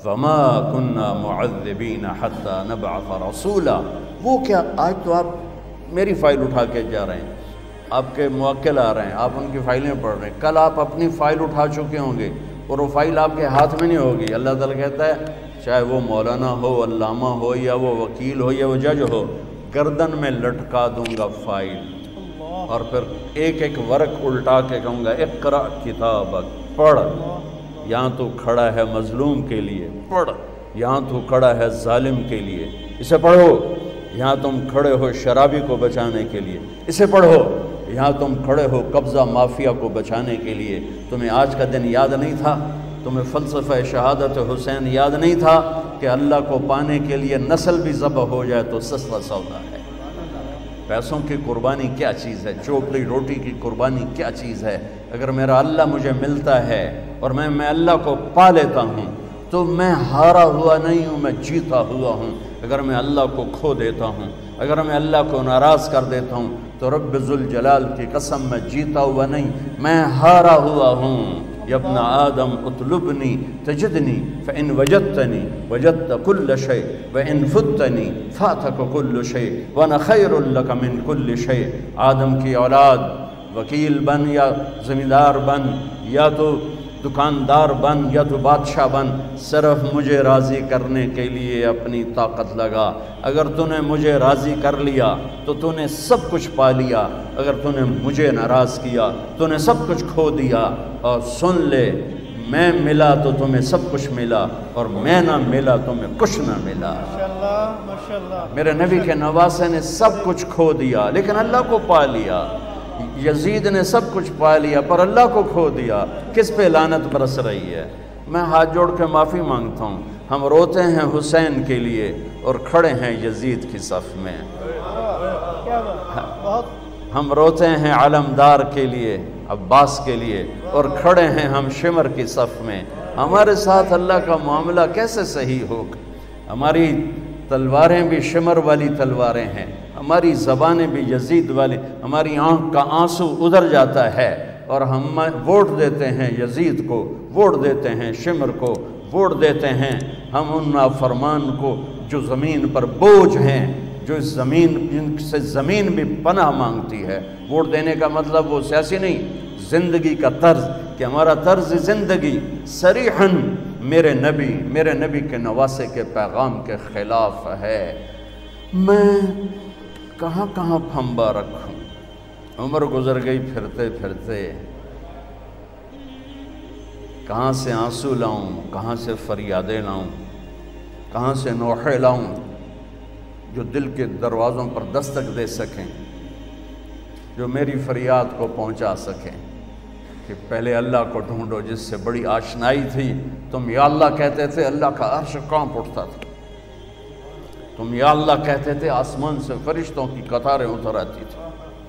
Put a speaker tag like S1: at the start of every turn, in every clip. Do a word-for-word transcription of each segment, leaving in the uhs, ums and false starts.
S1: وما كنا معذبین حتی نبعث رسولا۔ وہ کیا، آج تو آپ میری فائل اٹھا کے جا رہے ہیں، آپ کے موکل آ رہے ہیں، آپ ان کی فائلیں پڑھ رہے ہیں، کل آپ اپنی فائل اٹھا چکے ہوں گے اور وہ فائل آپ کے ہاتھ میں نہیں ہوگی۔ اللہ تعالیٰ کہتا ہے چاہے وہ مولانا ہو، علامہ ہو، یا وہ وکیل ہو، یا وہ جج ہو، گردن میں لٹکا دوں گا فائل، اور پھر ایک ایک ورق الٹا کے کہوں گا اقرأ کتابک، پڑھ۔ یہاں تو کھڑا ہے مظلوم کے لیے، پڑھ۔ یہاں تو کھڑا ہے ظالم کے لیے، اسے پڑھو۔ یہاں تم کھڑے ہو شرابی کو بچانے کے لیے، اسے پڑھو۔ یہاں تم کھڑے ہو قبضہ مافیا کو بچانے کے لیے، تمہیں آج کا دن یاد نہیں تھا؟ تمہیں فلسفہ شہادت حسین یاد نہیں تھا کہ اللہ کو پانے کے لیے نسل بھی ذبح ہو جائے تو سستا سودا ہے؟ پیسوں کی قربانی کیا چیز ہے؟ چوپڑی روٹی کی قربانی کیا چیز ہے؟ اگر میرا اللہ مجھے ملتا ہے اور میں میں اللہ کو پا لیتا ہوں تو میں ہارا ہوا نہیں ہوں، میں جیتا ہوا ہوں۔ اگر میں اللہ کو کھو دیتا ہوں، اگر میں اللہ کو ناراض کر دیتا ہوں تو رب ذوالجلال کی قسم میں جیتا ہوا نہیں، میں ہارا ہوا ہوں۔ یا ابن آدم اطلبنی تجدنی فإن وجدتنی وجدت كل شيء وإن فتنی فاتک كل شيء وانا خیر لک من كل شيء۔ آدم کی اولاد، وکیل بن یا زمیندار بن یا تو دکاندار بن یا تو بادشاہ بن، صرف مجھے راضی کرنے کے لیے اپنی طاقت لگا۔ اگر تو نے مجھے راضی کر لیا تو تو نے سب کچھ پا لیا، اگر تو نے مجھے ناراض کیا تو نے سب کچھ کھو دیا۔ اور سن لے، میں ملا تو تمہیں سب کچھ ملا، اور میں نہ ملا تمہیں کچھ نہ ملا۔ میرے نبی کے نواسے نے سب کچھ کھو دیا لیکن اللہ کو پا لیا۔ یزید نے سب کچھ پا لیا پر اللہ کو کھو دیا۔ کس پہ لعنت برس رہی ہے؟ میں ہاتھ جوڑ کے معافی مانگتا ہوں، ہم روتے ہیں حسین کے لیے اور کھڑے ہیں یزید کی صف میں۔ ہم روتے ہیں علمدار کے لیے، عباس کے لیے، اور کھڑے ہیں ہم شمر کی صف میں۔ ہمارے ساتھ اللہ کا معاملہ کیسے صحیح ہوگا؟ ہماری تلواریں بھی شمر والی تلواریں ہیں، ہماری زبانیں بھی یزید والی، ہماری آنکھ کا آنسو ادھر جاتا ہے اور ہم ووٹ دیتے ہیں یزید کو، ووٹ دیتے ہیں شمر کو، ووٹ دیتے ہیں ہم ان نافرمان کو جو زمین پر بوجھ ہیں، جو اس زمین جن سے زمین بھی پناہ مانگتی ہے۔ ووٹ دینے کا مطلب وہ سیاسی نہیں، زندگی کا طرز، کہ ہمارا طرز زندگی صریحاً میرے نبی میرے نبی کے نواسے کے پیغام کے خلاف ہے۔ میں کہاں کہاں پھنبا رکھوں؟ عمر گزر گئی پھرتے پھرتے، کہاں سے آنسو لاؤں، کہاں سے فریادیں لاؤں، کہاں سے نوحے لاؤں جو دل کے دروازوں پر دستک دے سکیں، جو میری فریاد کو پہنچا سکیں۔ کہ پہلے اللہ کو ڈھونڈو جس سے بڑی آشنائی تھی۔ تم یا اللہ کہتے تھے، اللہ کا عرش کانپ اٹھتا تھا۔ تم یا اللہ کہتے تھے، آسمان سے فرشتوں کی قطاریں اتر آتی تھی۔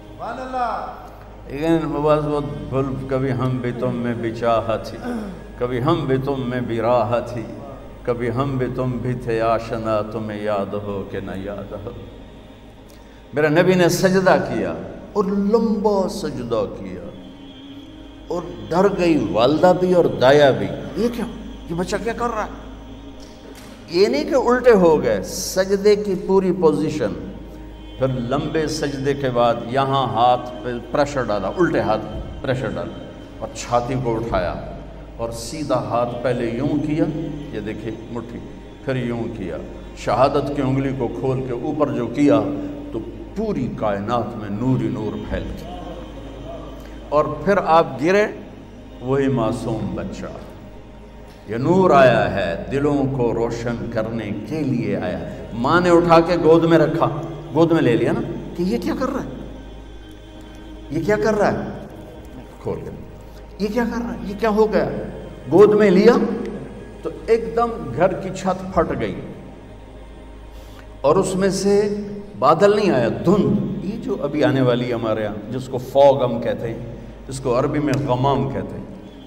S1: لیکن بس وہ بھول، کبھی ہم بھی تم میں بھی چاہ تھی، کبھی ہم بھی تم میں بھی راہ تھی، کبھی ہم بھی تم بھی تھے آشنا، تمہیں یاد ہو کہ نہ یاد ہو۔ میرے نبی نے سجدہ کیا اور لمبا سجدہ کیا، اور ڈر گئی والدہ بھی اور دایا بھی، یہ کیا، یہ بچہ کیا کر رہا ہے؟ یہ نہیں کہ الٹے ہو گئے، سجدے کی پوری پوزیشن، پھر لمبے سجدے کے بعد یہاں ہاتھ پہ پریشر ڈالا، الٹے ہاتھ پریشر ڈالا اور چھاتی کو اٹھایا اور سیدھا ہاتھ پہلے یوں کیا، یہ دیکھیں مٹھی، پھر یوں کیا، شہادت کی انگلی کو کھول کے اوپر جو کیا تو پوری کائنات میں نور ہی نور پھیل گیا، اور پھر آپ گرے، وہی معصوم بچہ۔ یہ نور آیا ہے دلوں کو روشن کرنے کے لیے آیا۔ ماں نے اٹھا کے گود میں رکھا، گود میں لے لیا نا، کہ یہ کیا کر رہا ہے، یہ کیا کر رہا ہے، کھول کے یہ کیا کر رہا ہے، یہ کیا ہو گیا؟ گود میں لیا تو ایک دم گھر کی چھت پھٹ گئی اور اس میں سے بادل نہیں آیا، دھند، یہ جو ابھی آنے والی ہمارے یہاں جس کو فوگ ہم کہتے ہیں، اس کو عربی میں غمام کہتے ہیں۔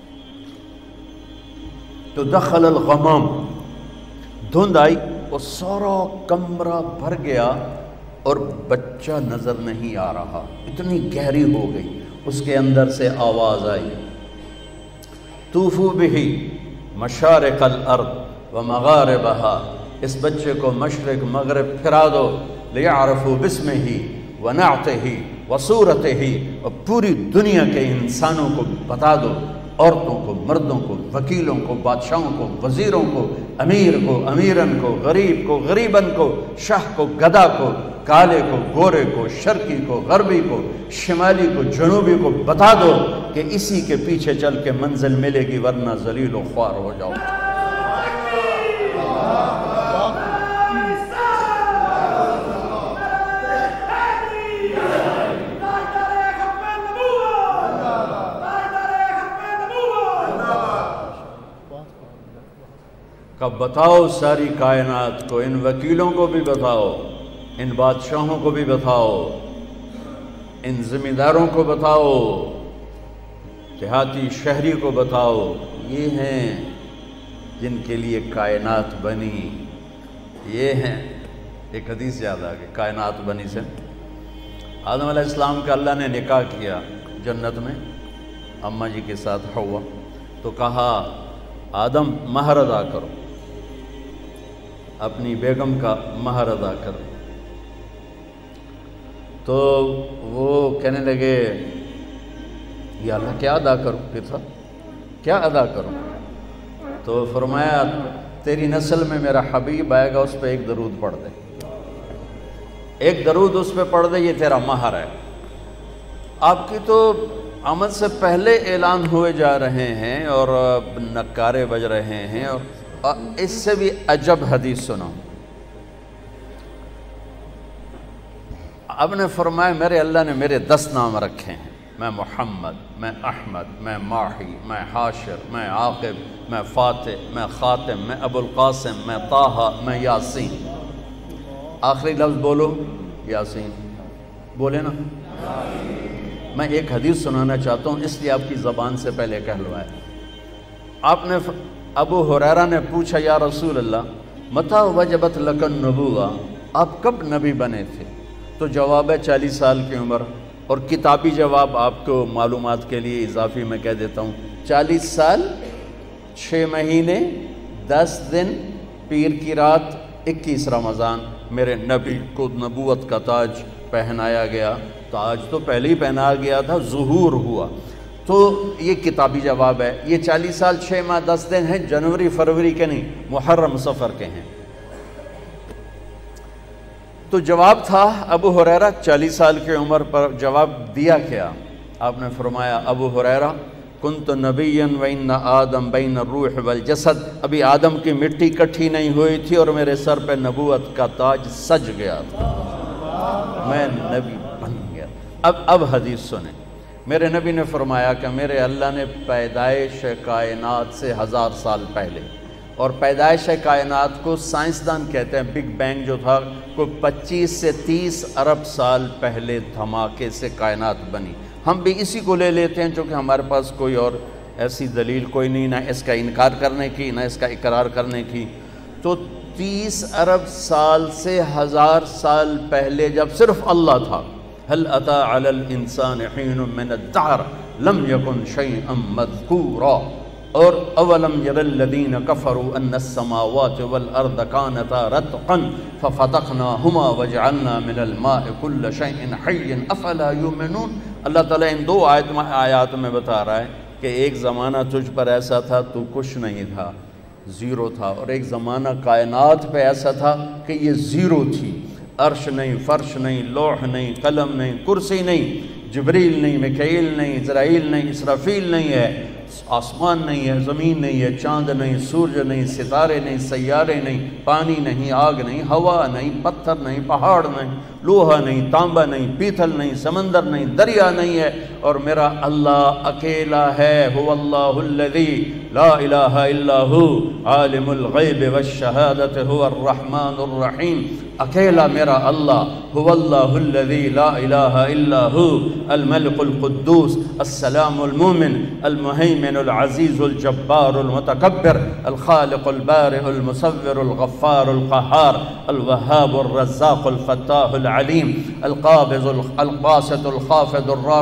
S1: تو دخل الغمام، دھند آئی اور سارا کمرہ بھر گیا اور بچہ نظر نہیں آ رہا، اتنی گہری ہو گئی۔ اس کے اندر سے آواز آئی، طوفوا بہ مشارق الارض ومغاربہا، اس بچے کو مشرق مغرب پھرا دو، لیعرفوا باسمہ ونعتہ وصورتہ، اور پوری دنیا کے انسانوں کو بتا دو، عورتوں کو، مردوں کو، وکیلوں کو، بادشاہوں کو، وزیروں کو، امیر کو، امیرن کو، غریب کو، غریبن کو، شاہ کو، گدا کو، کالے کو، گورے کو، شرقی کو، غربی کو، شمالی کو، جنوبی کو بتا دو کہ اسی کے پیچھے چل کے منزل ملے گی، ورنہ ذلیل و خوار ہو جاؤ۔ کب بتاؤ ساری کائنات کو، ان وکیلوں کو بھی بتاؤ، ان بادشاہوں کو بھی بتاؤ، ان ذمہ داروں کو بتاؤ، دیہاتی شہری کو بتاؤ، یہ ہیں جن کے لیے کائنات بنی، یہ ہیں۔ ایک حدیث یاد آ گئی کائنات بنی سے۔ آدم علیہ السلام کا اللہ نے نکاح کیا جنت میں اماں جی کے ساتھ حوا، تو کہا آدم مہر ادا کرو، اپنی بیگم کا مہر ادا کرو۔ تو وہ کہنے لگے یا اللہ کیا ادا کروں، پھر صاحب کیا ادا کروں؟ تو فرمایا تیری نسل میں میرا حبیب آئے گا، اس پہ ایک درود پڑھ دے، ایک درود اس پہ پڑھ دے، یہ تیرا مہر ہے۔ آپ کی تو آمد سے پہلے اعلان ہوئے جا رہے ہیں اور نکارے بج رہے ہیں، اور اس سے بھی عجب حدیث سنو۔ اب نے فرمایا میرے اللہ نے میرے دس نام رکھے ہیں، میں محمد، میں احمد، میں ماحی، میں حاشر، میں عاقب، میں فاتح، میں خاتم، میں ابو القاسم، میں طٰہٰ، میں یاسین۔ آخری لفظ بولو یاسین، بولے نا۔ میں ایک حدیث سنانا چاہتا ہوں، اس لیے آپ کی زبان سے پہلے کہلوائے۔ آپ نے ابو ہریرہ نے پوچھا یا رسول اللہ متى وجبت لک النبوہ، آپ کب نبی بنے تھے؟ تو جواب ہے چالیس سال کی عمر، اور کتابی جواب آپ کو معلومات کے لیے اضافی میں کہہ دیتا ہوں، چالیس سال چھ مہینے دس دن پیر کی رات اکیس رمضان میرے نبی کو نبوت کا تاج پہنایا گیا۔ تاج تو پہلے ہی پہنا گیا تھا، ظہور ہوا۔ تو یہ کتابی جواب ہے۔ یہ چالیس سال چھ ماہ دس دن ہیں، جنوری فروری کے نہیں، محرم صفر کے ہیں۔ تو جواب تھا ابو ہریرہ چالیس سال کی عمر پر جواب دیا کیا؟ آپ نے فرمایا ابو ہریرہ کنت نبیا وان آدم بین الروح والجسد، ابھی آدم کی مٹی کٹھی نہیں ہوئی تھی اور میرے سر پہ نبوت کا تاج سج گیا تھا، میں نبی بن گیا۔ اب اب حدیث سنیں، میرے نبی نے فرمایا کہ میرے اللہ نے پیدائش کائنات سے ہزار سال پہلے، اور پیدائش کائنات کو سائنسدان کہتے ہیں بگ بینگ جو تھا، کوئی پچیس سے تیس ارب سال پہلے دھماکے سے کائنات بنی۔ ہم بھی اسی کو لے لیتے ہیں چونکہ ہمارے پاس کوئی اور ایسی دلیل کوئی نہیں، نہ اس کا انکار کرنے کی نہ اس کا اقرار کرنے کی۔ تو تیس ارب سال سے ہزار سال پہلے جب صرف اللہ تھا، هل أتى على الإنسان حين من الدهر لم يكن شيئا مذكورا، اور اولم ير الذين كفروا ان السماوات والارض كانتا رتقا ففتقناهما وجعلنا من الماء كل شيء حي افلا يؤمنون۔ اللہ تعالیٰ ان دو آیات میں بتا رہا ہے کہ ایک زمانہ تجھ پر ایسا تھا تو کچھ نہیں تھا، زیرو تھا، اور ایک زمانہ کائنات پہ ایسا تھا کہ یہ زیرو تھی، عرش نہیں، فرش نہیں، لوح نہیں، قلم نہیں، کرسی نہیں، جبریل نہیں، میکائیل نہیں، اسرائیل نہیں، اسرافیل نہیں ہے، آسمان نہیں ہے، زمین نہیں ہے، چاند نہیں، سورج نہیں، ستارے نہیں، سیارے نہیں، پانی نہیں، آگ نہیں، ہوا نہیں، پتھر نہیں، پہاڑ نہیں، لوہا نہیں، تانبا نہیں، پیتل نہیں، سمندر نہیں، دریا نہیں ہے، اور میرا اللہ اکیلا ہے۔ هو اللہ الذی لا الہ الا ہو عالم الغیب والشہادت هو الرحمن الرحیم، اکیلا میرا اللہ، هو اللہ الذی لا الہ الا ہو الملک القدوس السلام المومن المہیمن العزیز الجبار المتکبر الخالق البارئ المصور الغفار القہار الوہاب الرزاق الفتاح العلیم القابض الباسط الخافض الرافع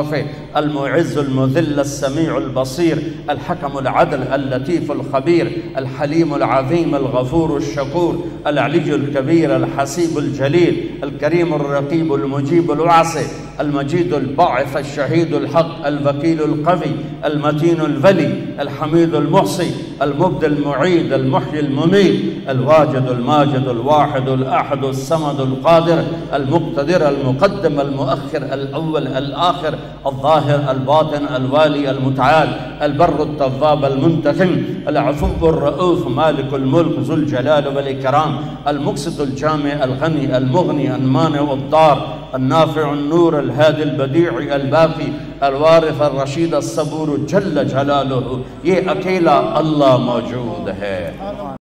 S1: المعز المذل السميع البصير الحكم العدل اللطيف الخبير الحليم العظيم الغفور الشكور العلي الكبير الحسيب الجليل الكريم الرقيب المجيب الواسع المجيد الباعث الشهيد الحق الوكيل القوي المتين الولي الحميد المحصي المبدي المعيد المحيي المميت الواجد الماجد الواحد الأحد الصمد القادر المقتدر المقدم المؤخر الأول الآخر الظاهر الباطن الوالي المتعال البر التواب المنتقم العفو الرؤوف مالك الملك ذو الجلال والإكرام المقسط الجامع الغني المغني المانع الضار النافع النور الهادي البديع الباقي الوارث الرشيد الصبور جل جلاله، ये अकेला अल्लाह मौजूद है।